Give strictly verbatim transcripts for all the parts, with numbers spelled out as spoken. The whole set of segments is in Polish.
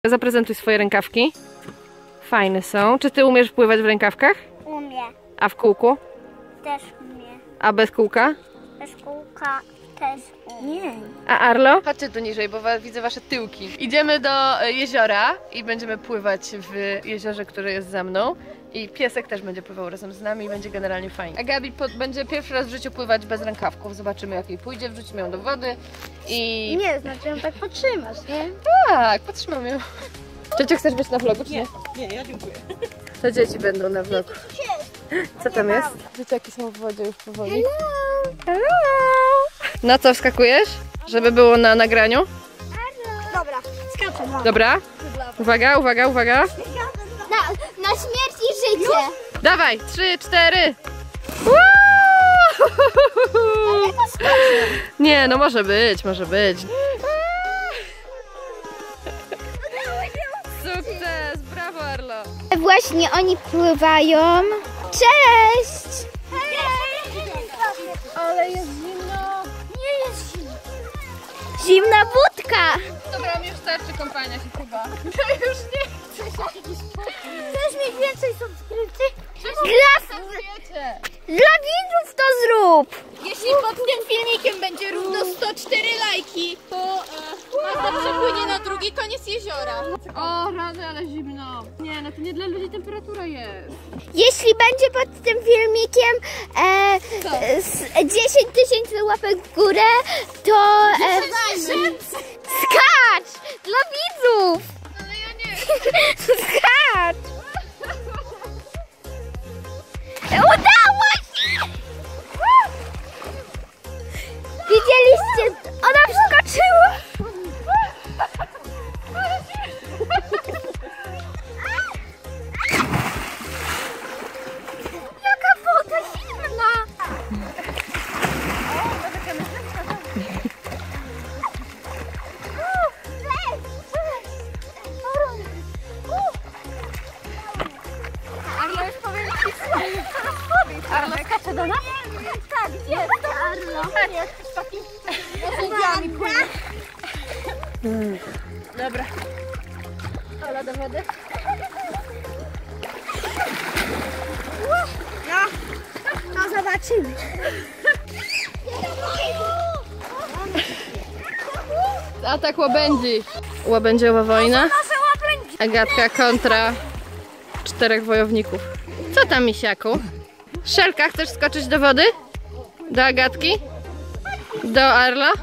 Zaprezentuj swoje rękawki. Fajne są. Czy ty umiesz pływać w rękawkach? Umiem. A w kółku? Też umiem. A bez kółka? Bez kółka też umiem. A Arlo? Chodźcie tu niżej, bo widzę wasze tyłki. Idziemy do jeziora i będziemy pływać w jeziorze, które jest za mną. I piesek też będzie pływał razem z nami i będzie generalnie fajnie. A Gabi będzie pierwszy raz w życiu pływać bez rękawków. Zobaczymy, jak jej pójdzie. Wrzucimy ją do wody i... Nie, znaczy ją tak potrzymasz, nie? Tak, potrzymam ją. Ciociu, chcesz być na vlogu, czy nie? Nie, nie, ja dziękuję. To dzieci będą na vlogu. Co tam jest? Dzieciaki są w wodzie już powoli. Hello! Na co wskakujesz? Żeby było na nagraniu? Dobra, skaczę. Dobra? Uwaga, uwaga, uwaga. Na, na śmierć i życie. Dawaj, trzy, cztery. Nie, no może być, może być. Sukces, brawo Arlo. Właśnie oni pływają. Cześć! Ale jest zimno. Nie jest zimno. Zimna wódka. Dobra, mi już starczy kąpania się chyba. Ja już nie chcę. Chcesz mieć więcej subskrypcji? Dla, dla widzów to zrób. Jeśli pod tym filmikiem będzie równo sto cztery lajki, to e, Magda przepłynie na drugi koniec jeziora. O, rany, ale zimno. Nie, no to nie dla ludzi temperatura jest. Jeśli będzie pod tym filmikiem e, s- dziesięć tysięcy łapek w górę, to e, skacz dla widzów. Ale ja nie. Skacz. Udało się! Widzieliście? Ona wskoczyła! Jaka woda zimna! Arlo, już powiem ci Arlo skacze do nas? Tak, gdzie? Arlo. z takimi narzędziami płynie. Dobra. Arlo do wody. No, No zobaczymy. Atak łabędzi. Łabędziowa wojna. Nasze łapędzi. Agatka kontra czterech wojowników. Co tam, misiaku? Szelka, chcesz skoczyć do wody? Do Agatki? Do Arla?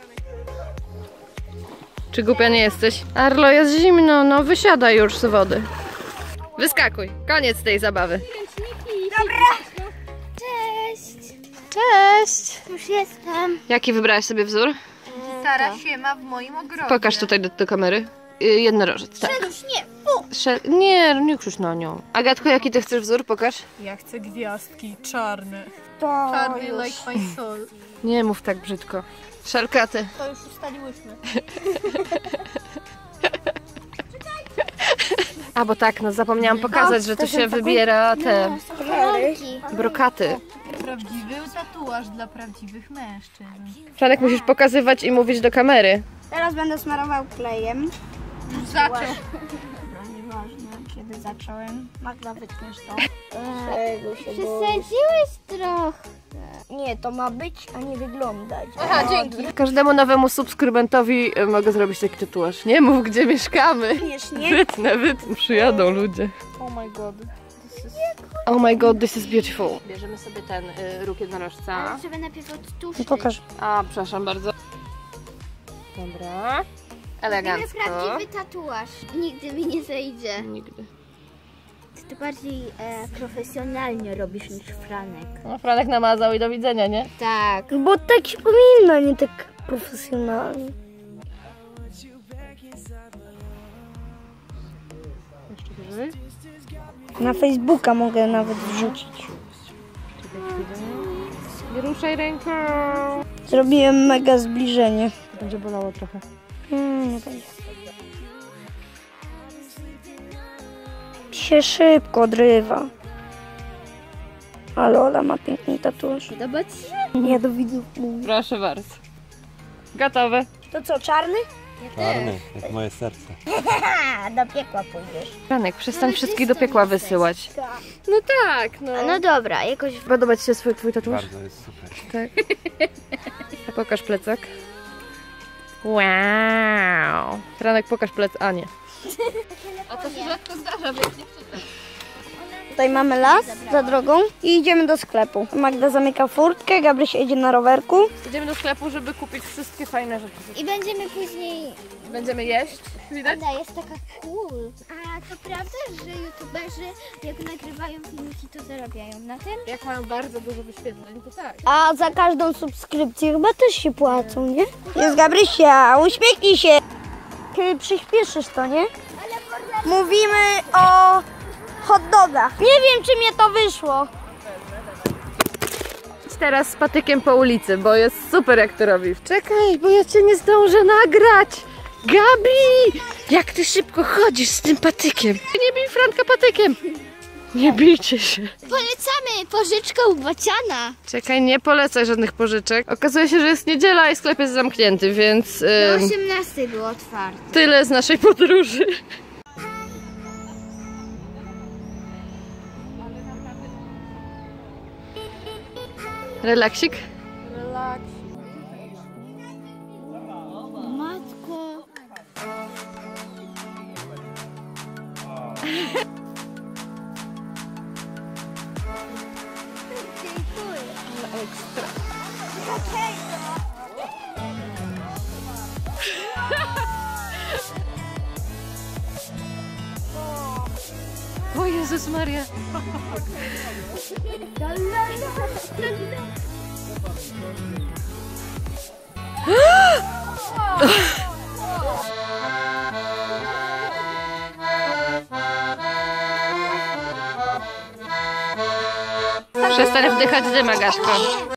Czy głupia nie jesteś? Arlo, jest zimno, no wysiadaj już z wody. Wyskakuj, koniec tej zabawy. Dobra. Cześć. Cześć! Już jestem. Jaki wybrałaś sobie wzór? Stara się ma w moim ogrodzie. Pokaż tutaj do, do kamery. Y, Jednorożec, tak. Już nie. U. Szel... Nie, nie krzyż na nią. Agatko, jaki ty chcesz wzór? Pokaż. Ja chcę gwiazdki czarne. To Czarny już. like my soul. Nie mów tak brzydko. Szelka, ty. To już ustaliłyśmy. A bo tak, no zapomniałam pokazać, że tu się wybiera te Rolki. brokaty. Prawdziwy tatuaż dla prawdziwych mężczyzn. Franek, musisz pokazywać i mówić do kamery. Teraz będę smarował klejem. Zaczął. No nieważne, kiedy zacząłem. Magda, wytniesz to. Przesadziłeś trochę. Nie, to ma być, a nie wyglądać. Aha, dzięki. Każdemu nowemu subskrybentowi y, mogę zrobić taki tatuaż. Nie mów, gdzie mieszkamy. Śmiesznie. Wytnę, wytnę, przyjadą ludzie. Oh my god. Oh my god, this is beautiful. Bierzemy sobie ten y, róg jednorożca. Żeby najpierw odtłuszczyć. Pokaż. A, przepraszam bardzo. Dobra. Elegancko. prawdziwy tatuaż. Nigdy mi nie zejdzie. Nigdy. Ty to bardziej e, profesjonalnie robisz niż Franek. No, Franek namazał i do widzenia, nie? Tak. Bo tak się powinno, nie tak profesjonalnie. Jeszcze wyżej. Na Facebooka mogę nawet wrzucić. Nie ruszaj ręką. Zrobiłem mega zbliżenie. Będzie bolało trochę. Mm, nie będzie. Się szybko odrywa. Ale Ola ma piękny tatuaż. Podoba ci się? Ja do widzów mówię. Proszę bardzo. Gotowe. To co, czarny? Czarny, jak moje serce. A, do piekła pójdziesz. Franek, przestań wszystkich do piekła wysyłać. No tak, no. No dobra, jakoś... Podoba ci się swój, twój tatuaż? Bardzo jest super. Tak. A pokaż plecak. Wow. Franek, pokaż plecak. A nie. A to się rzadko zdarza, więc nie czytam. Tutaj mamy las za drogą i idziemy do sklepu. Magda zamyka furtkę, Gabryś jedzie na rowerku. Idziemy do sklepu, żeby kupić wszystkie fajne rzeczy. I będziemy później... Będziemy jeść. Widać? Ada jest taka cool. A to prawda, że youtuberzy jak nagrywają filmiki, to zarabiają na tym? Jak mają bardzo dużo wyświetleń, to tak. A za każdą subskrypcję chyba też się płacą, nie? Jest Gabrysia, uśmiechnij się. Kiedy przyspieszysz to, nie? Mówimy o hot dogach. Nie wiem, czy mnie to wyszło. Idź teraz z patykiem po ulicy, bo jest super jak to robisz. Czekaj, bo ja cię nie zdążę nagrać. Gabi! Jak ty szybko chodzisz z tym patykiem. Nie bij Franka patykiem. Nie bijcie się. Polecamy pożyczką Bociana. Czekaj, nie polecaj żadnych pożyczek. Okazuje się, że jest niedziela i sklep jest zamknięty, więc Do ym, osiemnastej był otwarty. tyle z naszej podróży. Relaksik? Matko. O Jezus Maria. Przestań wdychać dym, Agaszko.